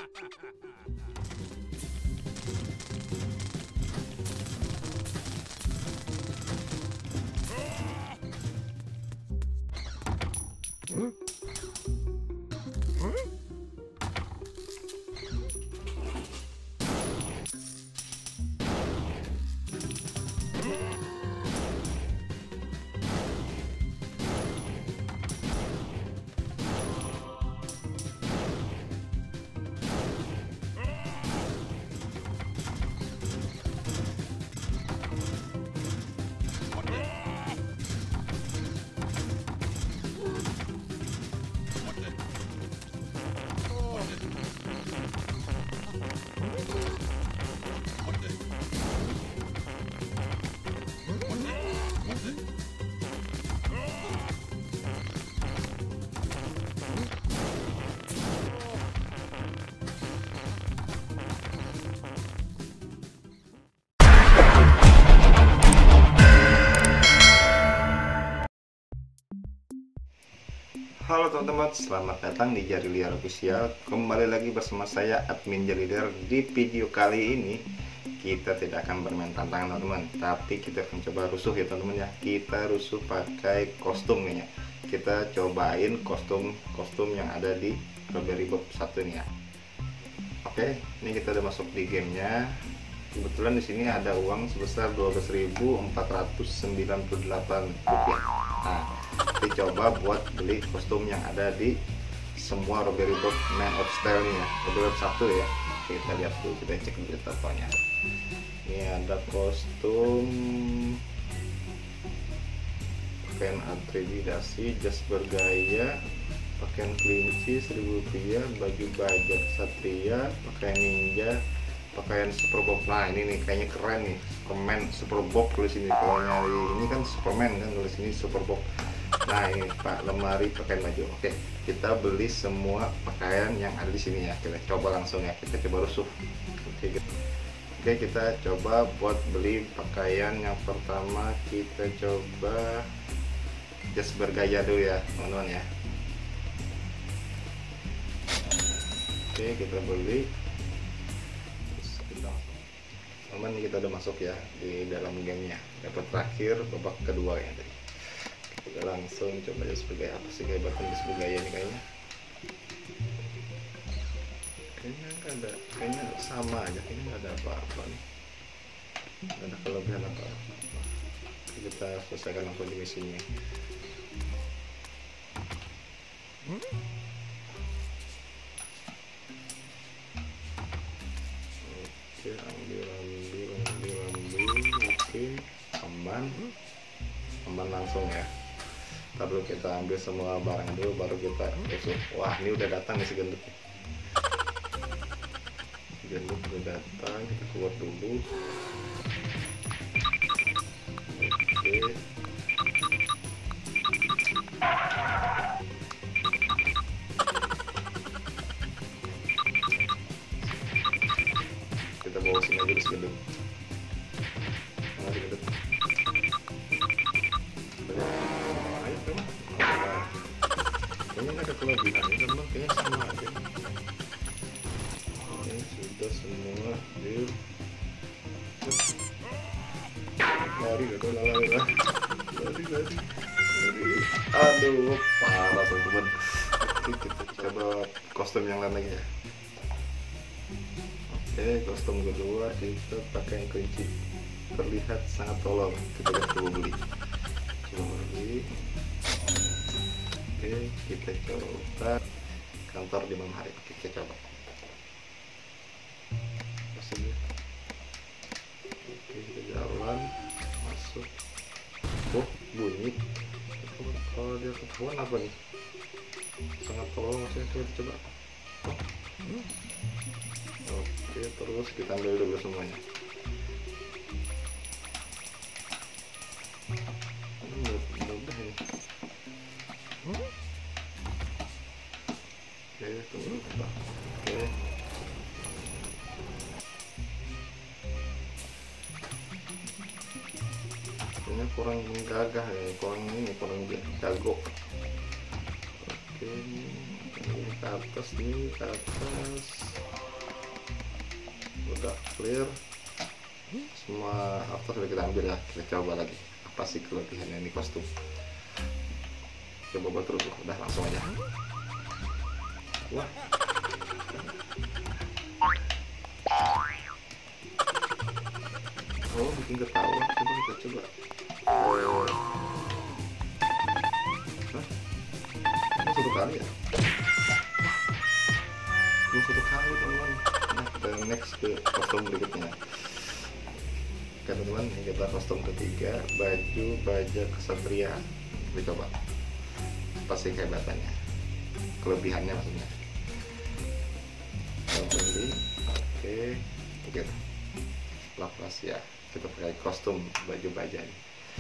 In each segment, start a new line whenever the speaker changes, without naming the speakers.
Halo teman-teman, selamat datang di Jari Liar Official. Kembali lagi bersama saya admin Jari Liar. Di video kali ini kita tidak akan bermain tantangan teman-teman, tapi kita akan coba rusuh ya teman-teman ya. Kita rusuh pakai kostum ya. Kita cobain kostum yang ada di Strawberry Bob 1 ini ya. Oke, ini kita udah masuk di gamenya. Kebetulan di sini ada uang sebesar 12.498 rupiah. Nah, kita coba buat beli kostum yang ada di semua Strawberry Bob Man of Style nih ya, Strawberry Bob 1 ya. Kita lihat dulu, kita cek dulu totalnya. Ini ada kostum pakaian atribidasi, jas bergaya, pakaian kelinci 1.000 rupiah, baju baja satria, pakaian ninja, pakaian Super Bob. Nah ini nih kayaknya keren nih, Superman Super Bob tulis ini. Kalau nyari ini kan Superman kan, tulis ini Super Bob. Nah ini Pak, lemari pakaian baju. Oke, kita beli semua pakaian yang ada di sini ya. Kita coba langsung ya, kita coba rusuh. Oke, kita coba buat beli pakaian. Yang pertama kita coba jas bergaya dulu ya teman-teman ya. Oke, kita beli. Teman, kita udah masuk ya di dalam gamenya. Dapat terakhir babak kedua ya tadi. Kita langsung coba jas bergaya. Apa sih kayak button jas bergaya ini kayaknya? Kayaknya nggak ada, kayaknya sama aja. Kayaknya nggak ada apa-apa nih. Nggak ada kelebihan apa-apa. Kita selesaikan langsung di misinya. Oke, ambil mungkin aman langsung ya. Ntar dulu kita ambil semua barang dulu baru kita rusuh. Wah, ini udah datang nih si gendut. Gendut udah datang, kita keluar dulu. Oke. Kita bawa sini aja si gendut. Kayaknya nggak ada kelebihan ya teman, kayaknya sama aja. Oke, sudah semua deal. Lari gak tuh, lari. Aduh, parah teman-teman. Kita coba kostum yang lain lagi ya. Oke, kostum kedua kita pakai kunci, terlihat sangat tolong. Kita coba beli. Oke, kita coba kantor di malam hari. Kita coba. Oke, kita jalan masuk. Oh, bunyi. Kalau dia ketahuan apa nih? Sangat tolong maksudnya. Kita coba. Oke, terus kita ambil dulu semuanya. Mudah ini. Oke, tunggu. Oke. Ini kurang gagah ya, kurang jago. Oke, ini ke atas nih, ke atas. udah clear, semua after sudah kita ambil ya. Kita coba lagi apa sih kelebihannya ini kostum. Coba buat terus, udah langsung aja. Wah, oh bikin ketawa. Coba kita coba. Hah? Ini satu kali ya? Ini satu kali teman-teman. Nah, kita next ke kostum berikutnya. Oke teman-teman, ini kita kostum ketiga, baju baja kesatria. Kita coba apa sih kehebatannya, kelebihannya maksudnya. Kita beli, oke, begitu. Lapas ya, kita pakai kostum baju baja nih.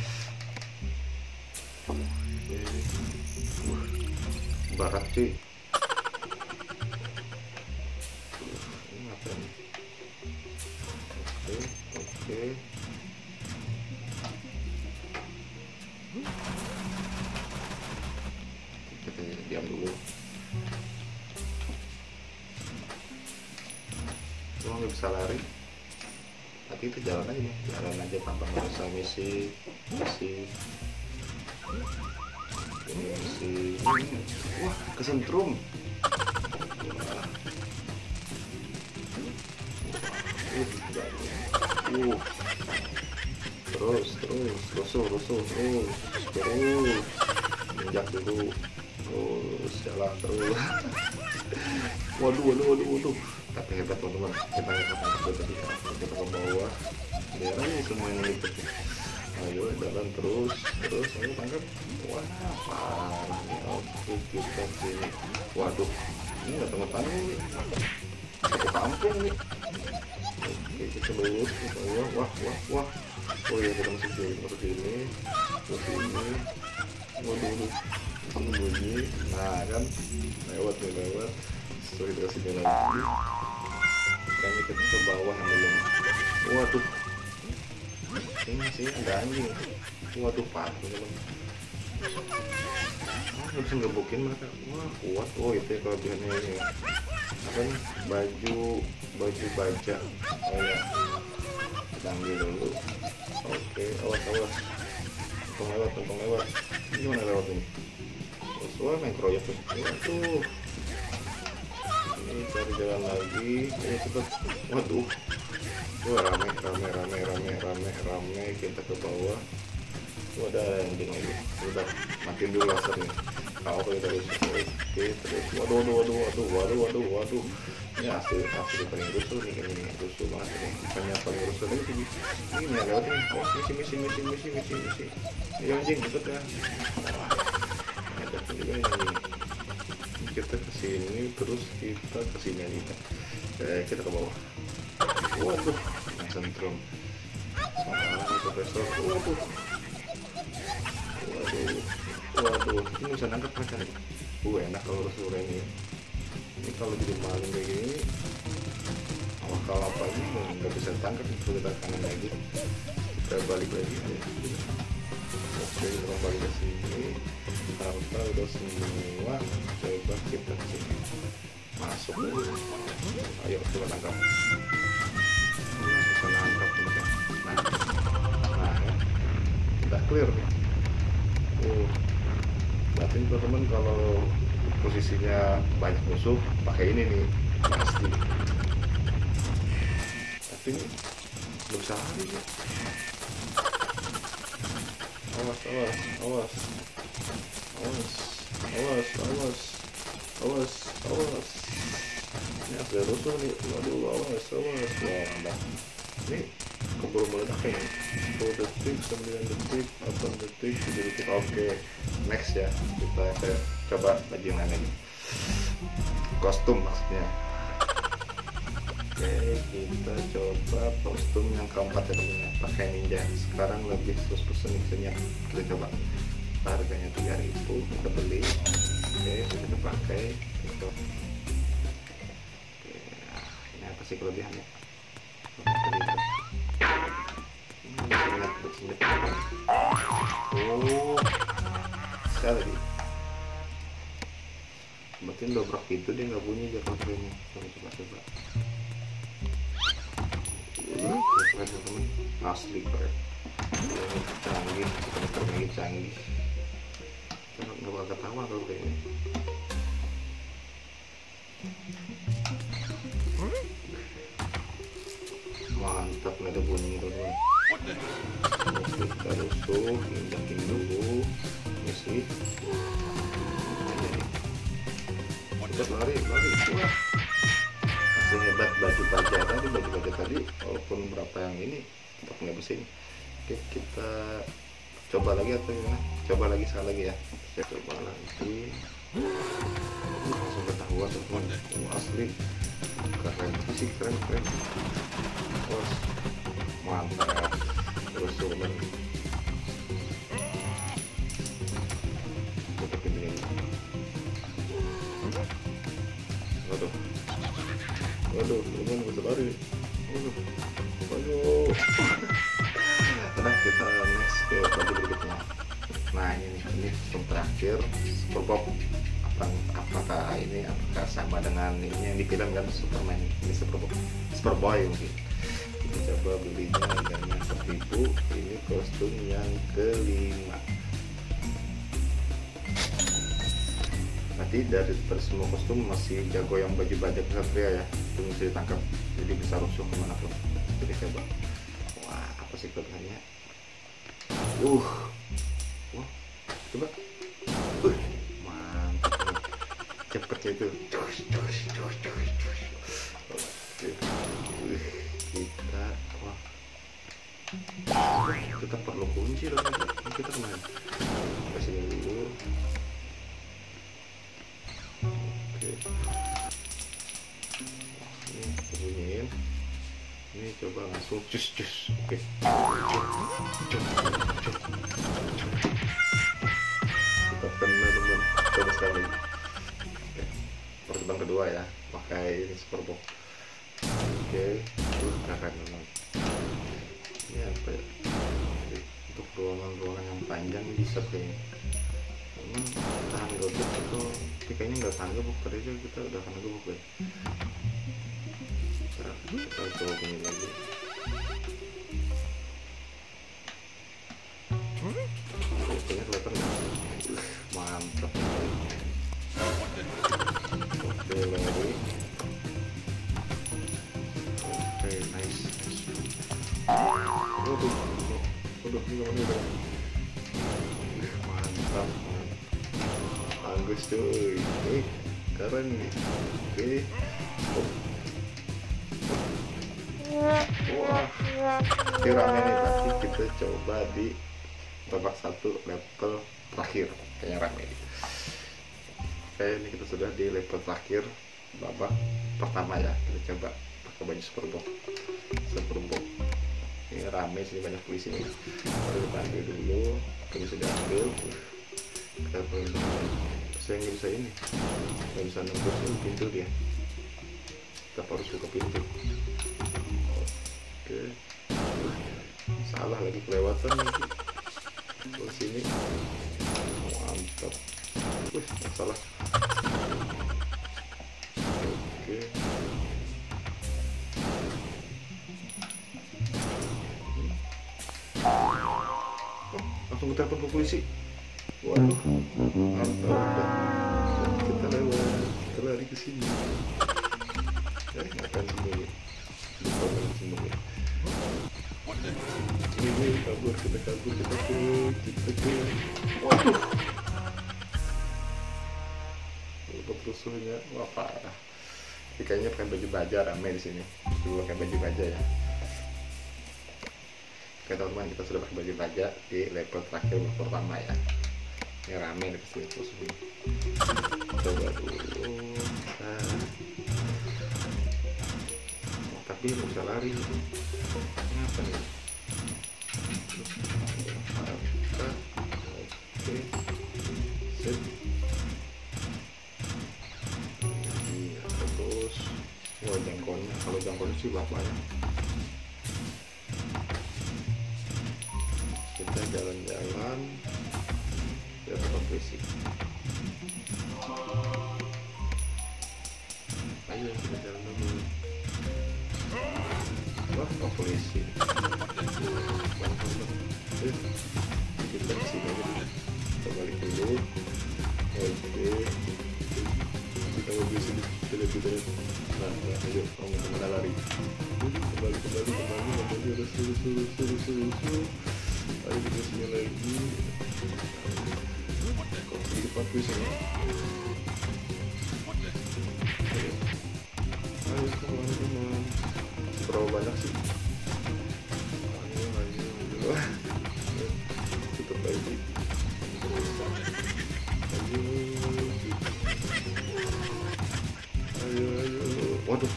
Barat cuy. Ini apa nih? Oke. Kita diam dulu. Lo nggak bisa lari. Tapi itu jalan aja nih, jalan aja tanpa merasa misi. Wah, kesentrum. Terus injak dulu, terus jalan terus. Waduh, tapi hebat teman-teman. Kita nggak tangkap tadi, kita ke bawah, biar aja semuanya ikut. Ayo jalan terus, ayo tangkap. Wah, parah nih. Oke, kita sini. Waduh, ini nggak tangkap nih, satu kampung nih. Oke, kita lurus ke bawah. Wah. Oh iya, kita masuk sini. Waduh, bunyi. Nah kan, lewat. Terus kita sini lagi. Kayaknya kita ke bawah belum. Waduh, ini sih ada anjing. Waduh, parah teman. Nggak bisa ngebukin mereka. Wah, kuat. Oh itu ya kelebihannya ini. Apa nih? Baju baja. Oh ya, kita ambil dulu. Oke, awas. Tunggu lewat. Gimana lewat ini? Wah, main kroyok tuh. Waduh. Ini cari jalan lagi. Ayo cepet. Waduh. Wah, rame. Kita ke bawah. Udah ending lagi. Udah matiin dulu lasernya. Kalau kita rusuh. Oke, terus. Waduh. Ini asli paling rusuh nih, ini rusuh banget nih. Bukannya paling rusuh lagi sih. Ini nggak lewat nih. Oh, misi. Ayo anjing, ikut ya. Ada juga ini. Kita kesini, terus kita kesini aja. Kita ke bawah. Waduh, sentrum. Sama profesor. Waduh, ini bisa nangkep mereka nih. Enak kalau rusuh ini. Ini kalau jadi maling kayak gini, kalau apa ini nggak bisa tangkap. Itu kita kanan lagi, kita balik lagi. Oke, kita balik ke sini. Harta udah semua. Coba kita sini masuk dulu. Ayo coba tangkap. Bisa nangkap mereka. Nah ya, udah clear nih. Berarti teman-teman kalau posisinya banyak musuh pakai ini nih pasti. Tapi ini belum bisa lari ya. Awas. Ini ada rusuh nih. Waduh, awas. Wah, nah. Ini keburu meledak ya. 10 detik, 9 detik, 8 detik, 7 detik. Oke, next ya. Kita coba baju yang lain lagi. Kostum maksudnya. Oke, kita coba kostum yang keempat ya teman-teman. Pakai ninja. Sekarang lebih 100% ninjanya. Kita coba. Harganya 3.000, kita beli. Oke, kita pakai. Oke, nah, ini apa sih kelebihannya? Oh, sekali lagi. Berarti dobrak pintu dia nggak bunyi, dia pakai ini. Coba. keren teman, asli keren. Canggih, lagi canggih. Nggak bakal ketawa kalau kayak ini. Mantap, nggak ada bunyi teman. Oke, kita rusuh, injakin dulu. Ini sih. Kita lari. Wah, masih hebat baju baja tadi. Walaupun berapa yang ini tetap nggak bersih. Oke, kita coba lagi atau gimana? Coba lagi sekali lagi ya. Saya coba lagi. Langsung ketahuan teman. Asli keren sih, keren. Wah, mantap. Terus turun. Tutupin ini. Waduh, teman bisa lari. Waduh. Nah, kita next ke baju berikutnya. Nah, ini yang terakhir, Super Bob. Apakah sama dengan ini yang di film kan, Superman? Ini Super Boy mungkin. Kita coba belinya harganya 1.000. Ini kostum yang kelima. Tadi dari semua kostum masih jago yang baju baja Satria ya, itu bisa ditangkap, jadi bisa rusuh kemana pun. Jadi coba. Wah, apa sih kelebihannya? Wah, coba. Mantap nih. Cepetnya itu. Kita perlu kunci dong. Kita kemana? Kasih dulu. Oke. Ini bunyiin. Ini coba langsung cus. Oke. Kita kena teman. Coba sekali. Oke. Pertemuan kedua ya. Pakai ini Super Bob. Oke. Keren teman. Ini apa ya? Untuk ruangan yang panjang bisa kayaknya. Cuman tahan gebuk atau kayaknya nggak tahan gebuk, tadi aja kita udah tahan gebuk ya. Kita coba bunyi lagi. Kayaknya kelihatan nggak? Mantap. Oke, lari. Oke, nice. Waduh, ini udah. Mantap. Bagus cuy. Keren nih. Oke. Wah, rame nih. Berarti kita coba di babak 1 level terakhir. Kayaknya rame. Oke, ini kita sudah di level terakhir babak pertama ya. Kita coba pakai baju Super Bob. Ini rame sih, banyak polisi nih. Harus diambil dulu. Kita bisa diambil. Kita saya nggak bisa ini, nggak bisa nembusin pintu dia. Kita harus buka pintu. Oke. Salah lagi, kelewatan lagi. Ke sini. Mantap. Salah. Oke. Langsung telepon ke polisi. Waduh, mantap. Kita lewat, kita lari ke sini. Ngapain sembunyi? Ini kabur, kita ke. Waduh. Lupa rusuhnya, wah parah. Ini kayaknya pakai baju baja rame di sini. Dulu pakai baju baja ya. Oke teman-teman, kita sudah pakai baju baja di level terakhir pertama ya. Ini rame di sini terus. Coba dulu. Tapi nggak bisa lari. Kenapa nih? Oke. Sip. Iya terus. Wah jangkauannya, kalau jangkauannya sih bapaknya. Kita jalan-jalan. Ya tempat basic. Ayo kita jalan dulu. Wah, Pak Polisi. Kita kesini aja dulu. Kita balik dulu. Oke. Kita mau bisa lihat. Nah, ayo, kamu kemana lari? Kembali, terus. Ayo kita sini lagi. Kok sedikit waktu sini? Ayo teman-teman. Berapa banyak sih? Ayo. Tutup lagi. Ayo. Waduh.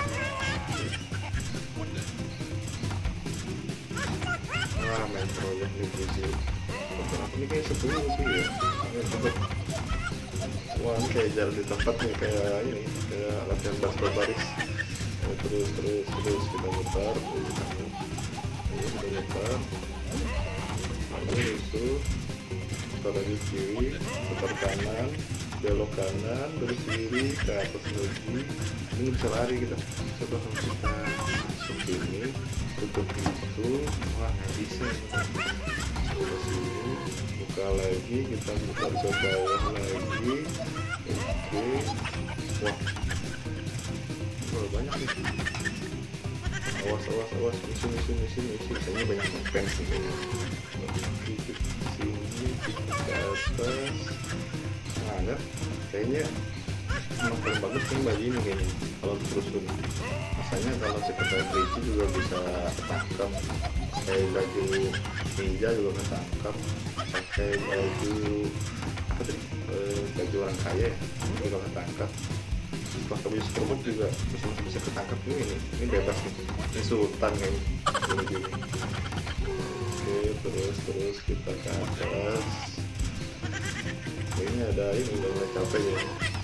Main proyek nih sih. Ini kayak sebelum sih ya. Wah, ini kayak jalan di tempat nih, kayak ini, kayak latihan baris. Terus kita mutar. Lalu itu putar lagi kiri, putar kanan, belok kanan, belok kiri, ke atas lagi. Ini bisa lari kita. Coba kalau kita masuk sini, tutup itu, wah nggak bisa. Terus ini buka lagi, kita putar ke bawah lagi. Oke, wah banyak nih. Awas, misi. Kayaknya banyak fans nih. Oke, sini kita ke atas. Nah, kayaknya emang paling bagus kan baju ini kayaknya. Kalau terus rasanya kalau sekedar kelinci juga bisa ketangkap. Pakai baju ninja juga ketangkap. Pakai baju apa tadi? Baju orang kaya juga ketangkap. Pakai baju superbook juga bisa ketangkap. Ini bebas nih. Ini sultan kayaknya. Gini. Oke, terus kita ke atas. Ini ada ini udah mulai capek ya.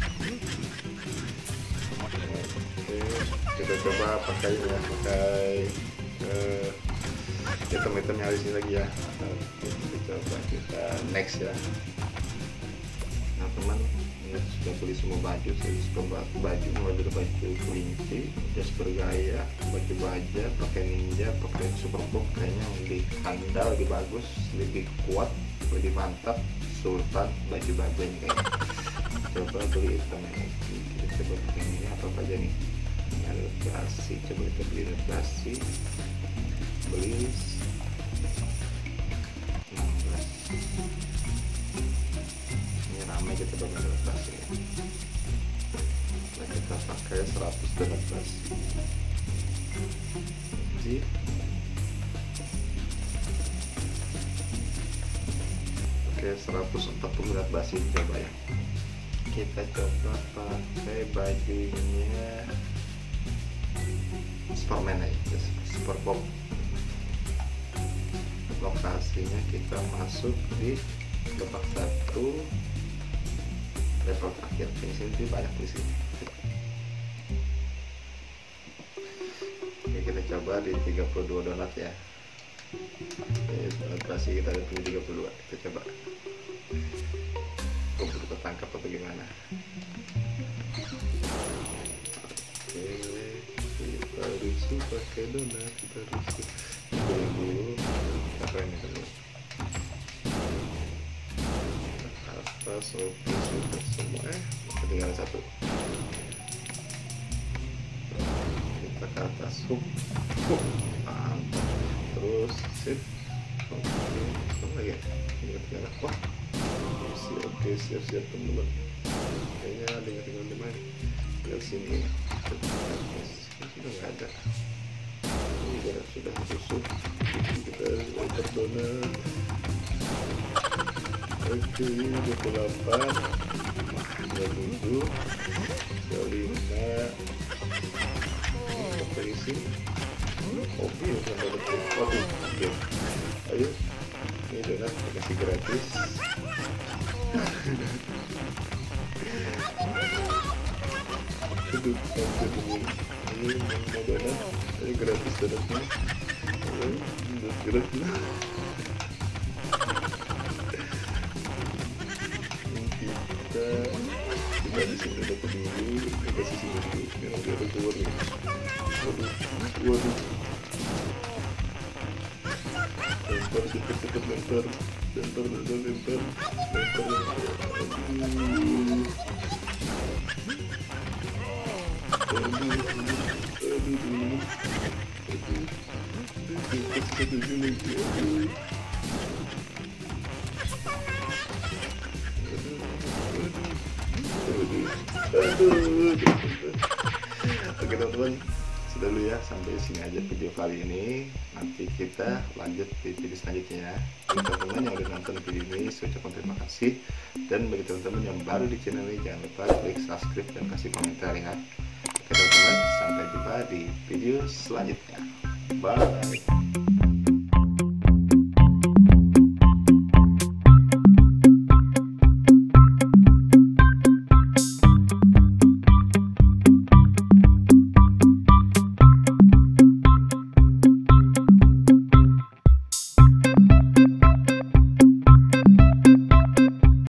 Oke, kita coba pakai item-itemnya di sini lagi ya. Kita coba next ya. Nah teman, ini sudah beli semua baju. Saya suka baju, mulai dari baju kelinci, jas bergaya, baju baja, pakai ninja, pakai superbook, kayaknya lebih handal, lebih bagus, lebih kuat, lebih mantap. Sultan baju ini kayaknya. Coba beli item lagi. Kita coba ini apa aja nih? Ini ada klasik. Coba kita beli klasik. Beli 16. Ini ramai, kita coba beli klasik. Nah, kita pakai 118. Zip. Oke, 140 basi coba ya. Kita coba pakai bajunya Superman aja, Superbook. Lokasinya kita masuk di babak 1 level terakhir. Di sini banyak di sini. Oke, kita coba di 32 donat ya. Kasih kita ada 32. Kita coba. Kok kita tangkap atau gimana? Oke, kita rusuh pakai donat. Kita rusuh dulu. Apa ini dulu? Atas, oke, sudah semua. Ketinggalan satu. Kita ke atas. Terus sip. Oke, lagi ya. Ini ketinggalan. Wah, oke, siap teman-teman. Kayaknya ada yang tinggal di mana? Tinggal sini. Sudah nggak ada. Ini sudah tusuk. Kita lempar donat. Oke, 28. 27. 25. Apa isi? Kopi sampai detik. Oke. Ayo, ini donat dikasih gratis. Duduk sampai dulu. Ini mau donat, ini gratis donatnya. Donat gratis. Kita di sini dapat dulu, dikasih sini dulu. Ini nanti ada keluar nih. Waduh. lempar. Oke teman-teman, sudah dulu ya, sampai sini aja video kali ini. Nanti kita lanjut di video selanjutnya ya. Bagi teman-teman yang udah nonton video ini, saya ucapkan terima kasih. Dan bagi teman-teman yang baru di channel ini, jangan lupa klik subscribe dan kasih komentar ya. Oke teman-teman, sampai jumpa di video selanjutnya. Bye.